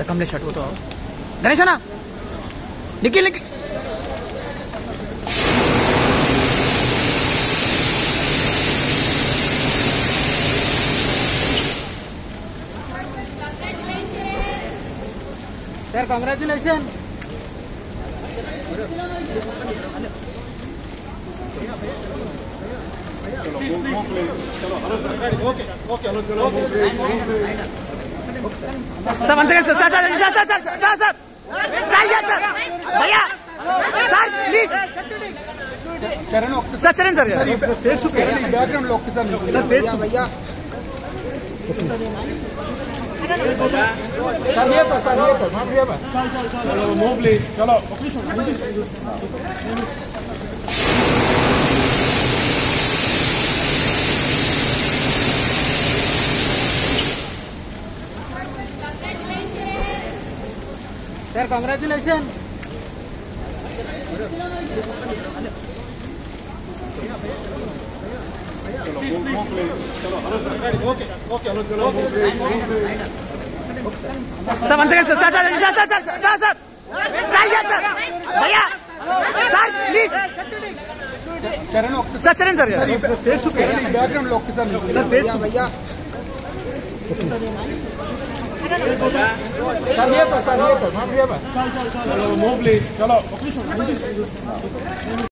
कमलेश अटूतो गणेश अना Nikhil Nikhil sir congratulation sir one second sir sir sir sir sir sir sir भैया sir please sir Charan sir face background లో ఒక్కసారి sir face भैया sir ये पर चलो मूव प्लीज चलो sir congratulation sir one second sir sir sir sir sir sir sir भैया sir please sir Charan sir face background లో ఒక్కసారి सर फेस भैया सर ये पर चलो मूव प्लीज चलो